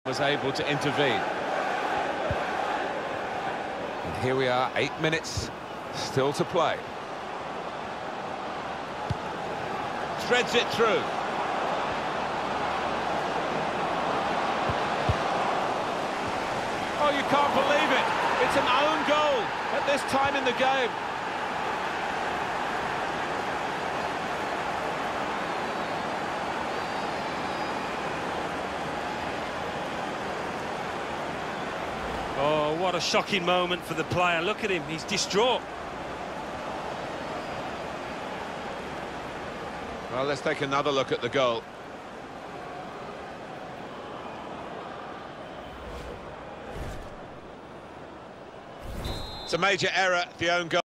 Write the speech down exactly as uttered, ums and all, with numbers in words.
was able to intervene. And here we are, eight minutes still to play. Threads it through. Oh, you can't believe it. It's an own goal at this time in the game. Oh, what a shocking moment for the player. Look at him, he's distraught. Well, let's take another look at the goal. It's a major error, the own goal.